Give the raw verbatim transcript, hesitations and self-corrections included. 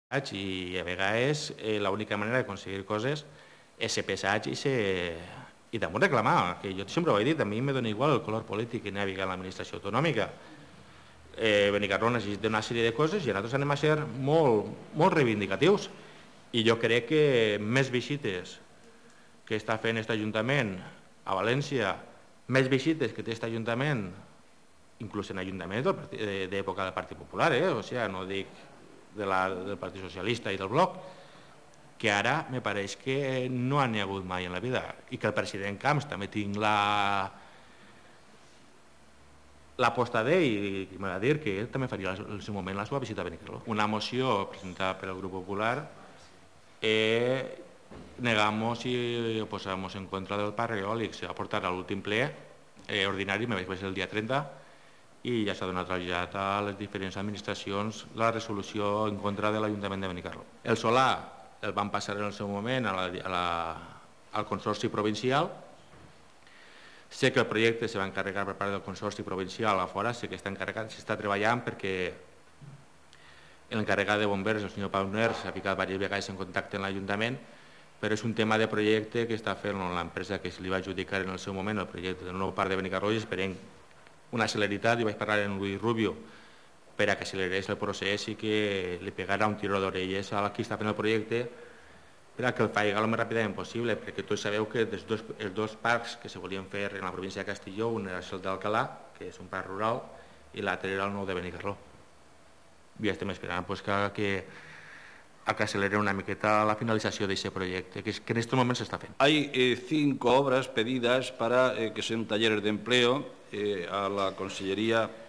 i a vegades eh, l'única manera d'aconseguir coses és ser pesats i, ser... i damunt reclamar, que jo sempre ho he dit, a mi me dona igual el color polític que naviga en l'administració autonòmica. Eh, Benicarló necessita una sèrie de coses i nosaltres anem a ser molt, molt reivindicatius. I jo crec que més visites que està fent aquest Ajuntament a València, més visites que té aquest Ajuntament, inclús en ajuntaments d'època del Partit Popular, eh? O sigui, no dic de la, del Partit Socialista i del Bloc, que ara me pareix que no n'hi ha hagut mai en la vida, i que el president Camps també tinc la l'aposta d'ell, i m'ha de dir que ell també faria en el seu moment la seva visita a Benicarló. Una moció presentada per el Grup Popular eh, negamos i oposamos en contra del parc eòlic. Se va portar a l'últim ple eh, ordinari, me vaig ser el dia trenta, i ja s'ha donat trasllat a les diferents administracions la resolució en contra de l'Ajuntament de Benicarló. El solar el van passar en el seu moment a la, a la, al Consorci Provincial. Sé que el projecte se va encarregar per part del Consorci Provincial a fora, sé que està encarregat, s'està treballant perquè l'encarregat de bombers, el senyor Pauner, s'ha ficat diverses vegades en contacte amb l'Ajuntament, però és un tema de projecte que està fent l'empresa que se li va adjudicar en el seu moment, el projecte del nou parc de Benicarló, i esperem una celeritat, i vaig parlar amb Luis Rubio per a que accelerés el procés i que li pegara un tiró d'orelles a qui està fent el projecte per a que el faci el més ràpidament possible, perquè tots sabeu que els dos, els dos parcs que se volien fer en la província de Castelló, un era el d'Alcalà, que és un parc rural, i l'altre era el nou de Benicarló. I estem esperant pues, que, que, que acceleri una miqueta la finalització d'aquest projecte, que, es, que en aquest moment s'està fent. Hay eh, cinco obras pedidas para eh, que sean talleres de empleo eh, a la Consellería